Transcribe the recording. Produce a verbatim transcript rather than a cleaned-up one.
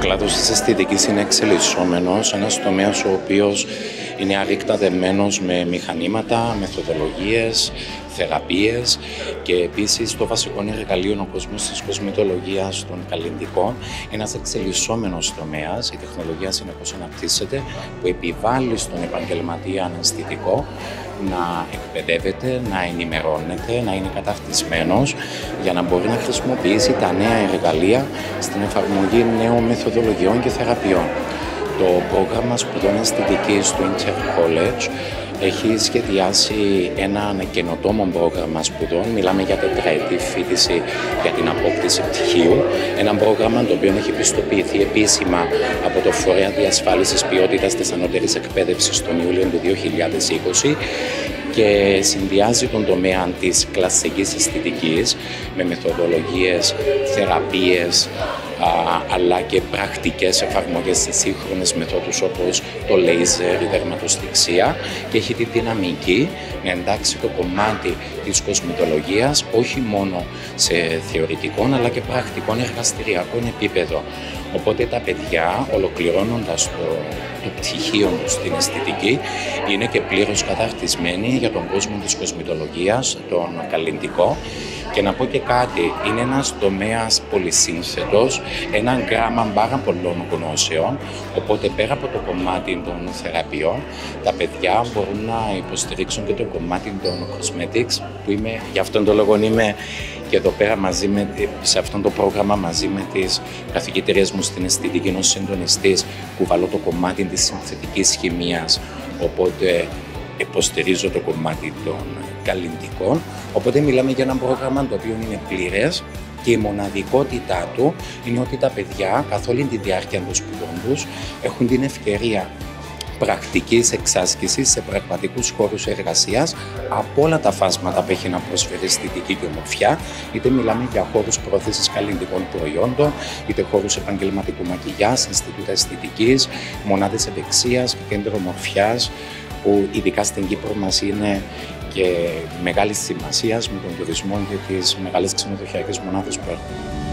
κλάδος της αισθητικής είναι εξελισσόμενος, ένας τομέας ο οποίος είναι αρρήκτα δεμένος με μηχανήματα, μεθοδολογίες, θεραπείες και επίσης το βασικό εργαλείο ο κόσμος της κοσμητολογίας των καλλυντικών. Ένας εξελισσόμενος τομέας, η τεχνολογία συνεχώς αναπτύσσεται, που επιβάλλει στον επαγγελματία αισθητικό να εκπαιδεύεται, να ενημερώνεται, να είναι καταρτισμένος για να μπορεί να χρησιμοποιήσει τα νέα εργαλεία στην εφαρμογή νέων μεθοδολογιών και θεραπείων. Το πρόγραμμα σπουδών αισθητικής του Inter College έχει σχεδιάσει ένα καινοτόμο πρόγραμμα σπουδών. Μιλάμε για τετραετή φοιτηση για την απόκτηση πτυχίου. Ένα πρόγραμμα το οποίο έχει πιστοποιηθεί επίσημα από το Φορέα Διασφάλισης Ποιότητας της Ανώτερης Εκπαίδευσης τον Ιούλιο του δύο χιλιάδες είκοσι και συνδυάζει τον τομέα της κλασικής αισθητικής με μεθοδολογίες, θεραπείες, αλλά και πρακτικές εφαρμογές σε σύγχρονες μεθόδους όπως το λέιζερ, η δερματοστιξία, και έχει τη δυναμική να εντάξει το κομμάτι της κοσμητολογίας όχι μόνο σε θεωρητικό αλλά και πρακτικών εργαστηριακών επίπεδο. Οπότε τα παιδιά, ολοκληρώνοντας το, το πτυχίο τους στην αισθητική, είναι και πλήρως καταρτισμένοι για τον κόσμο της κοσμητολογίας, τον καλλυντικό. Και να πω και κάτι, είναι ένας τομέας πολυσύνθετος, ένα γράμμα πάρα πολλών γνώσεων, οπότε πέρα από το κομμάτι των θεραπείων, τα παιδιά μπορούν να υποστηρίξουν και το κομμάτι των cosmetics, που είμαι, γι' αυτόν τον λόγο είμαι και εδώ πέρα μαζί με, σε αυτό το πρόγραμμα μαζί με τις καθηγητρίες μου στην αισθητική ως συντονιστής, που βάλω το κομμάτι της συνθετικής χημείας, οπότε υποστηρίζω το κομμάτι των καλλυντικών. Οπότε μιλάμε για ένα πρόγραμμα το οποίο είναι πλήρες και η μοναδικότητά του είναι ότι τα παιδιά καθ' όλη τη διάρκεια των σπουδών τους έχουν την ευκαιρία πρακτικής εξάσκησης σε πραγματικούς χώρους εργασίας από όλα τα φάσματα που έχει να προσφέρει αισθητική και ομορφιά, είτε μιλάμε για χώρους πρόθεσης καλλυντικών προϊόντων, είτε χώρους επαγγελματικού μακιγιάζ, Ινστιτούτα Αισθητικής, μονάδες ευεξίας, κέντρο ομορφιάς, που ειδικά στην Κύπρο μας είναι και μεγάλη σημασία με τον τουρισμό και τις μεγάλες ξενοδοχειακές μονάδες που έχουμε.